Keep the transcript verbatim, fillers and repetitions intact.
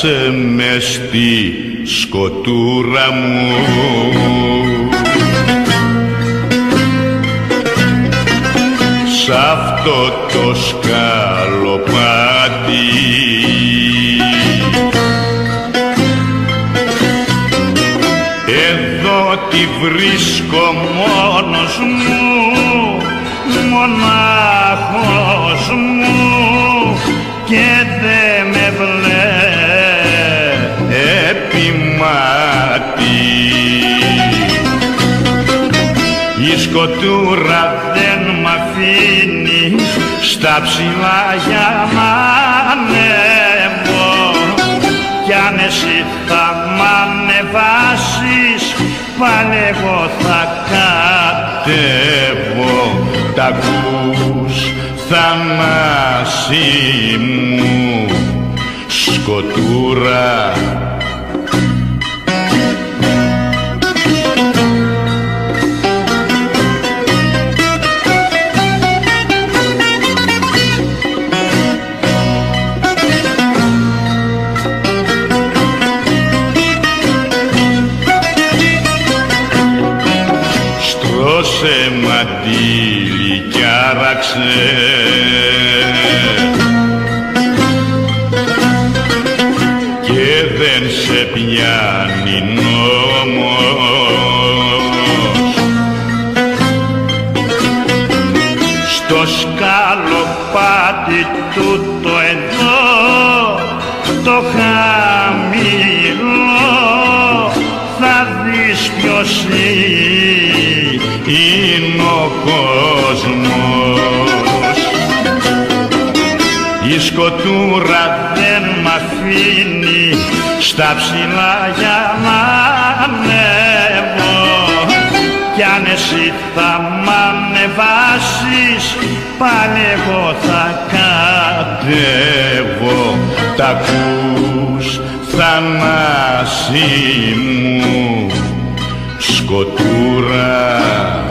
Κάσε μες στη σκοτούρα μου, σ' αυτό το σκαλοπάτι. Εδώ τη βρίσκω μόνος μου, μονάχος μου, και δε με βλέπει μάτι. Η σκοτούρα δεν μ' αφήνει στα ψηλά για μ' ανέβω, κι αν εσύ θα μ' ανεβάσεις πάλι εγώ θα κατέβω. Τ' ακούς Θανάση μου, σκοτούρα? Στρώσε μαντίλι κι άραξε, και δεν σε πιάνει νόμος. Στο σκαλοπάτι τούτο εδώ το χαμηλό θα δεις ποιος είναι ο κόσμος. Η σκοτούρα δεν μ' αφήνει στα ψηλά για μ' ανέβω, κι αν εσύ θα μ' ανεβάσεις πάλι εγώ θα κατέβω. Τ' ακούς Θανάση μου, σκοτούρα?